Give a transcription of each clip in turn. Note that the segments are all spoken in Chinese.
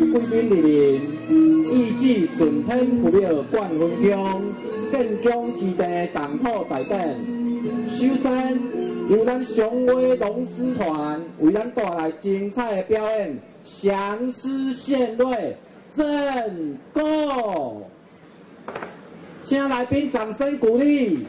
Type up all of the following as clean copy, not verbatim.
贵宾莅临，预计顺天府庙冠军中，建中基地动土大典。首先，由咱雄威龙狮团为咱带来精彩的表演，降狮献瑞，正go！请来宾掌声鼓励。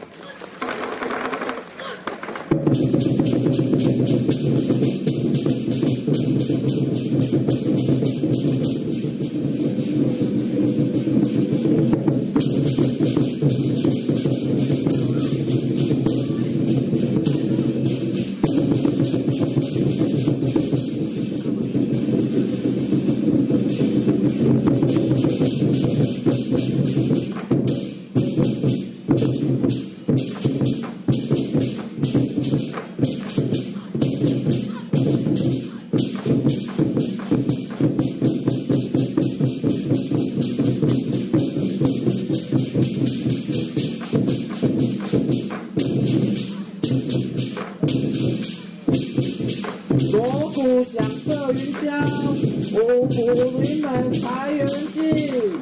锣鼓响彻云霄，五福临门财源进。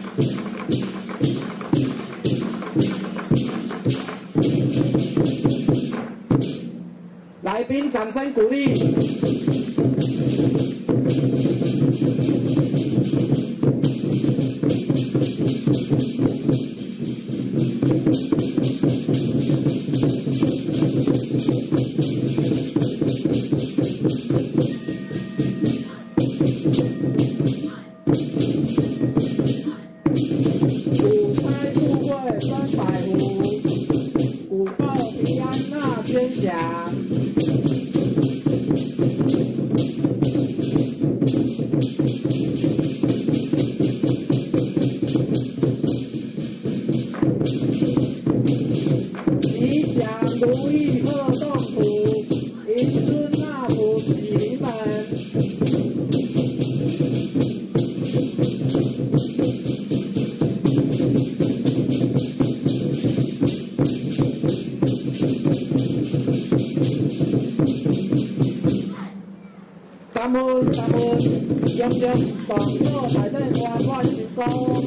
来宾掌声鼓励。五开富贵350，五报平安那天祥。吉祥如意贺动土，迎春纳福喜临门。 感恩感恩，用着动作内底圆满成功。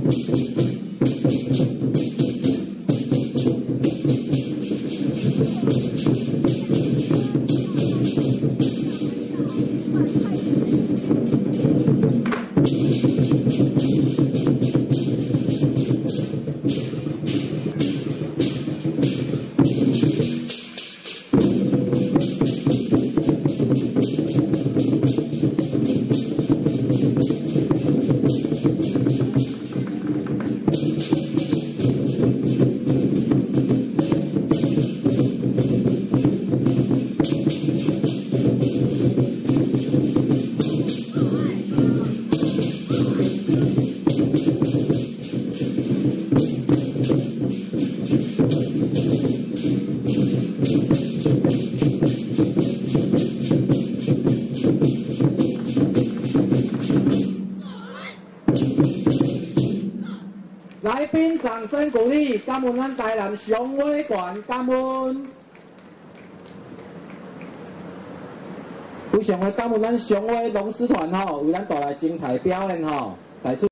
来宾掌声鼓励，感恩咱台南雄威馆，感恩。非常的感恩咱雄威龙狮团吼，为咱带来精彩表演吼，在此。